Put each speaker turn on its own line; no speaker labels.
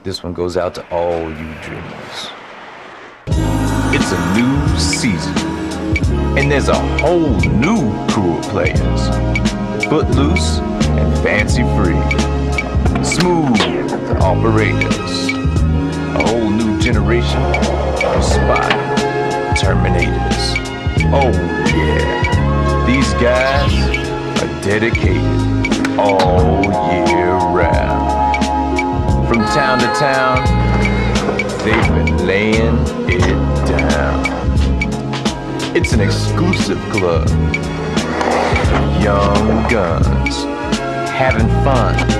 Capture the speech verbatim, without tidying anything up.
This one goes out to all you dreamers. It's a new season, and there's a whole new crew of players. Footloose and fancy free. Smooth operators. A whole new generation of spy terminators. Oh yeah, these guys are dedicated all year round. From town to town, they've been laying it down. It's an exclusive club. Young guns, having fun